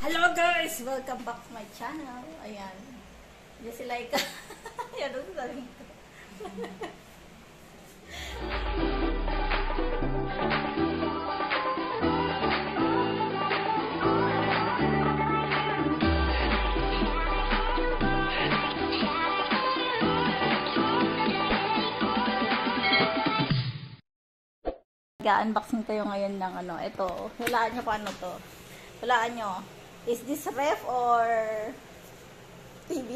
Hello guys! Welcome back to my channel. Ayan. Diyan si Laika. Ayan, ano sabi ko? Ga-unboxing tayo ngayon ng ano. Ito. Hulaan nyo paano to. Hulaan nyo. Is this ref or TV?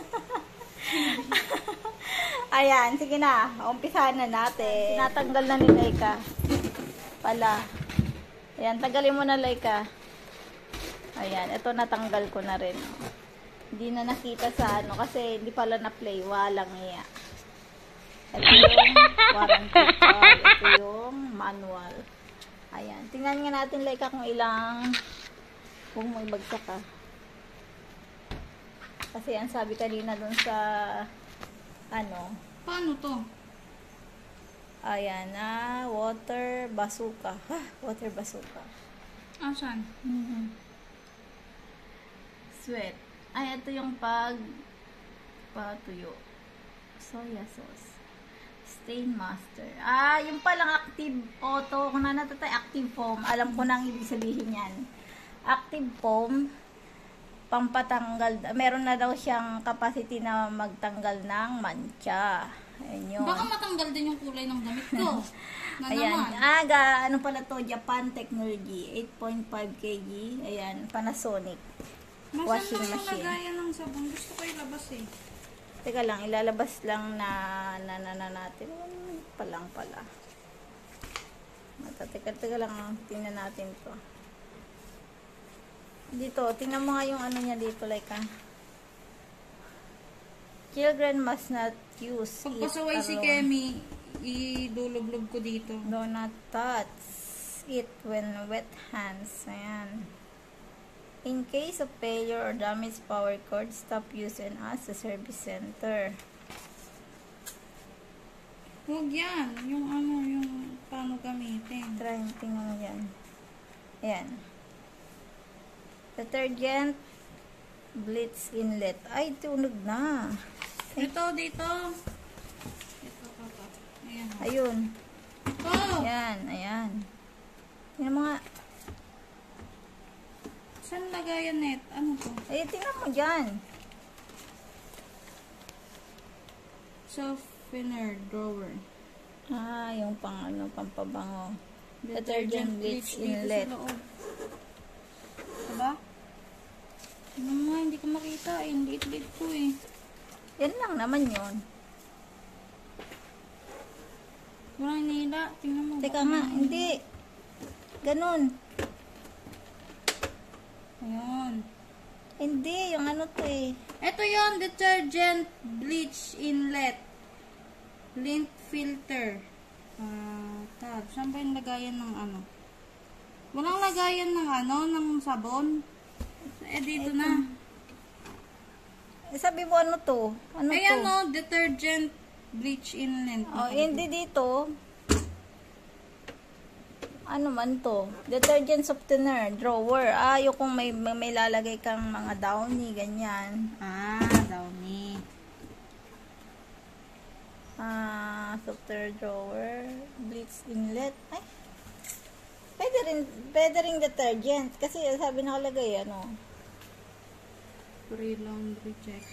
Ayan, sige na. Umpisahan na natin. Tinatanggal na ni Laika. Pala. Ayan, tanggalin mo na Laika. Ayan, ito natanggal ko na rin. Hindi na nakita sa ano kasi hindi pala na-play. Walang iya. Ito yung warranty card. Ito yung manual. Ayan, tingnan nga natin Laika kung ilang kung may bagsak ka. Kasi ang sabi kanina dun sa ano. Paano to? Ayan na, water bazooka. Ha, water bazooka. Asan? Sweat. Ay, ito yung patuyo. Soya sauce. Stain master. Ah, yung palang active auto. Kung natatay active foam, alam ko nang ibig sabihin yan. Active foam, pampatanggal, meron na daw siyang capacity na magtanggal ng mancha. Ayun yun. Baka matanggal din yung kulay ng damit ko. Ayan. Ano pala to? Japan Technology. 8.5 kg. Ayan. Panasonic Washing machine. Masan lang yung lagayan ng sabon? Gusto ko ilabas eh. Teka lang. Ilalabas lang na natin. Palang pala. Teka lang. Tingnan natin to. Dito, tingnan mo nga yung ano niya dito, like children must not use Pagpasaway si Kemi, idulublob ko dito. Do not touch it when wet hands. Ayan. In case of failure or damaged power cord, stop use and ask the service center. Huwag yan. Yung ano, yung paano gamitin. Try, tingnan mo yan. Ayan. Detergent bleach inlet. Ay, tunog na. Ito, dito. Ito, papa. Ayan. Ayun. Oh! Ayan, ayan. Tingnan mo nga. Saan lagayan net? Ano to? Ay, tingnan mo dyan. Softener drawer. Ah, yung pang ano, pampabango. Detergent bleach inlet. Dito sa loob. Diba? Ano nga, hindi ko makita eh. Hindi it ko eh. Yan lang naman yun. Walang hinihila. Tingnan mo. Teka nga, hindi. Ganun. Ayan. Hindi, yung ano to eh. Ito yon, detergent bleach inlet. Lint filter. Tab. Saan ba yung lagayan ng ano? Walang lagayan ng ano, ng sabon. Eh, dito Eto. na. Eh, sabi mo ano to? Ano Ayan to? o, detergent bleach inlet. Oh, hindi dito. Ano man to? Detergent softener, drawer. Ah, yung kung may lalagay kang mga downy, ganyan. Downy. Softener drawer, bleach inlet. Ay, pwede rin detergent. Kasi sabi nakalagay, ano. Free laundry check.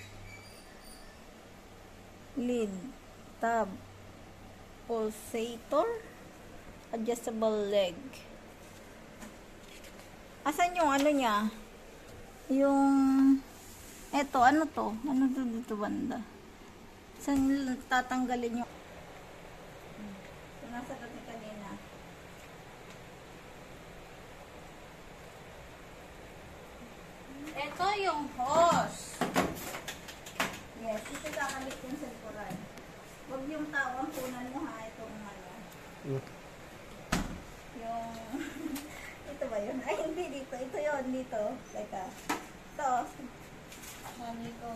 Lid, tab, pulsator, adjustable leg. Asan yung ano niya? Yung, eto, ano to? Ano to dito banda? Saan tatanggalin yung, nasa natin kanina. Ito yung hose. Yes, ito kakabit yung sa likuran. Huwag yung tawang punan mo ha, itong ano. Yung, ito ba yun? Ay, hindi dito. Ito yun, dito. Teka. Ito. Ito.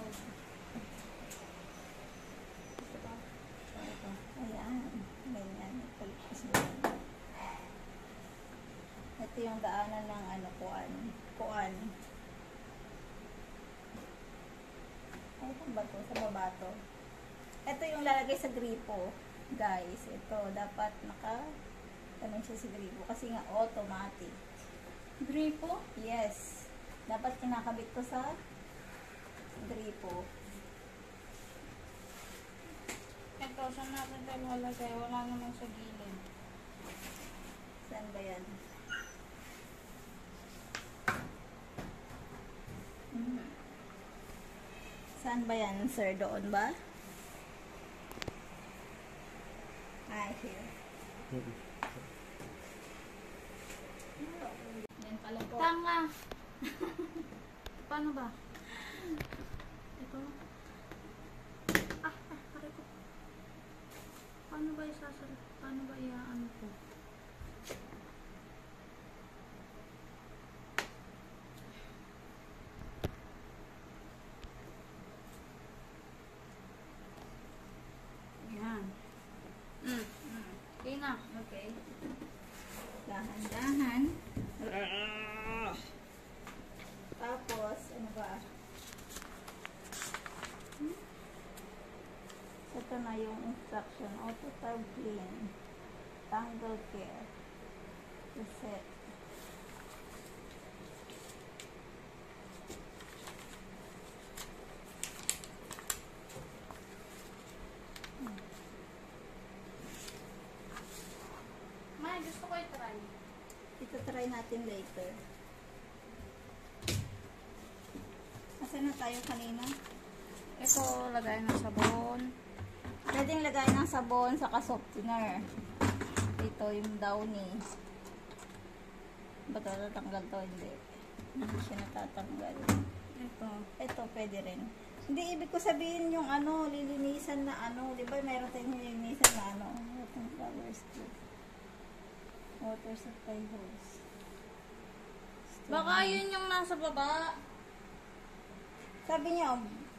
Ayan. Ganyan. Ito yung daanan ng ano, kuan. ba to? Sa baba to. Ito yung lalagay sa gripo. Guys, ito. Dapat ganun siya sa gripo. Kasi nga automatic. Gripo? Yes. Dapat kinakabit ko sa gripo. Ito, saan natin tayo malagay? Wala naman sa gilid. Saan ba yan? Saan ba yan, sir? Doon ba? Here. Yan pala po. Tanga! Paano ba? Ito? Pare ko. Paano ba isasalit? Paano ba iaano ko? Yan. Okay na. Okay. Dahan-dahan. Tapos, ano ba? Ito na yung instruction. Auto tab clean. Tangle care. Reset. May, gusto ko i-try. Ito try natin later. Asan na tayo kanina? Ito, lagay ng sabon. Pwedeng lagay ng sabon sa softener. Ito yung downy. Ba't natatanggal to? Hindi siya natatanggal. Ito pwede rin. Hindi, ibig ko sabihin yung lilinisan na di ba meron tayong lilinisan na itong flower screw. Water supply hose. Baka yun yung nasa baba. Sabi niya,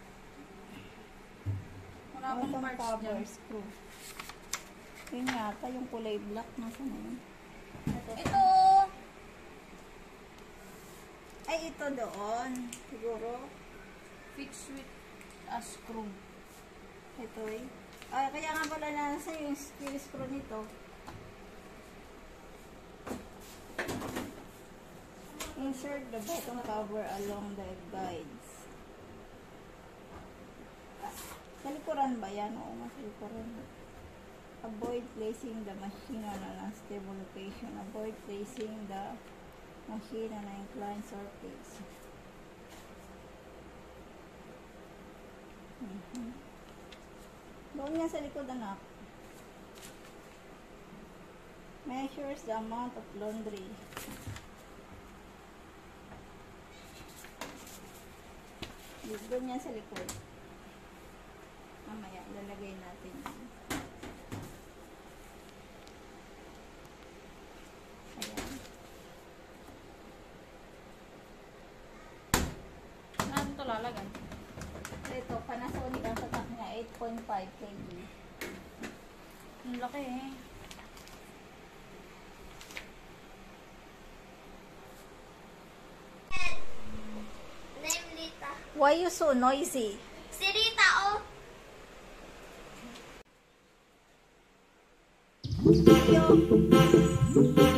Wala akong parts cover dyan. screw. Yun yata, yung kulay black. Nasa na yun? Ito! Ay, ito doon. Siguro. Fix with a screw. Ito eh. Ay, kaya nga pala nasa yung screw nito. Insert the bottom cover along the guides. Sa likuran ba yan? Oo nga, sa likuran. Avoid placing the machine on an unstable location. Avoid placing the machine on an inclined surface. Doon yan sa likod, anak. Measures the amount of laundry. Doon yan sa likod. Mamaya, lalagay natin yan. Ayan. Saan ito lalagay? Ito, Panasonic ang tatak niya, 8.5 kg. Ang laki eh. Why you so noisy? Si Rita, oh. Yo.